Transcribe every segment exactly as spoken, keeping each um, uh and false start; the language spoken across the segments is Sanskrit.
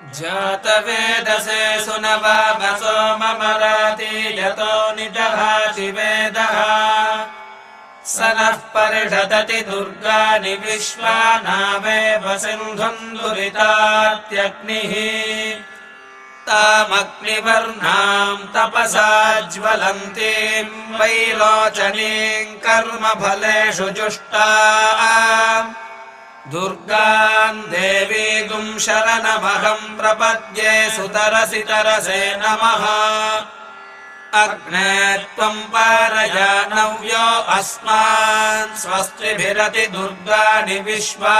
जातवेदसे सुनवामसो ममराति यतो निदभाति वेदः स नः परिषदति दुर्गाणि विश्वानावेव सिन्धुम् दुरितात्यग्निः तामग्निवर्णाम् तपसा ज्वलन्तीम् वैरोचनीम् कर्मफलेषु जुष्टा दुर्गाम् देवीगुम् शरणमहम् प्रपद्ये सुतरसि तरसे नमः अग्ने त्वम् पारयानव्यो अस्मान् स्वस्तिभिरति दुर्गाणि विश्वा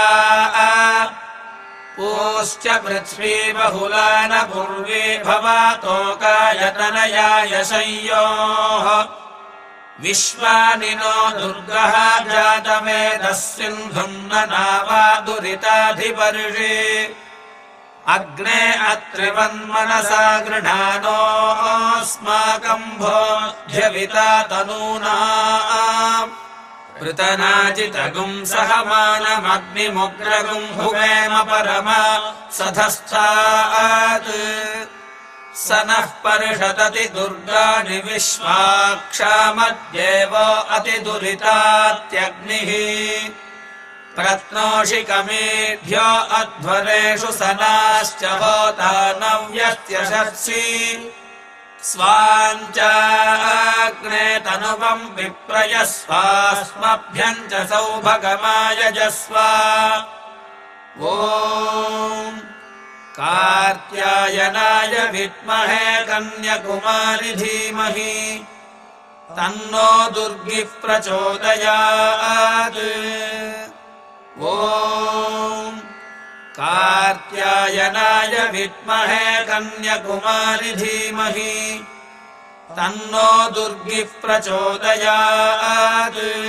पूश्च पृथ्वी बहुला न पूर्वी भवातोकायतनयाय संयोः विश्वानि नो दुर्गः जातवेदः सिन्धुम् न नावा दुरिताधिपर्षि अग्ने अत्रिवन्मनसा गृह्णानोऽस्माकम् भोज्यविता तनूना पृतनाजितगुम् सहमानमग्निमुग्रगुम् भुवेम परमा सधस्थात् स नः परिषदति दुर्गाणि विश्वाक्षामद्येवो अतिदुरितात्यग्निः प्रत्नोषिकमेभ्यो अध्वरेषु सनाश्च होता नव्यत्यशर्षि स्वाञ्चाग्ने तनुवम् विप्रयस्वास्मभ्यम् च सौभगमायजस्व ॐ कार्त्यायनाय विद्महे कन्यकुमारि धीमहि तन्नो दुर्गिः प्रचोदयात् ॐ कार्त्यायनाय विद्महे कन्यकुमारि धीमहि तन्नो दुर्गिः प्रचोदयात्।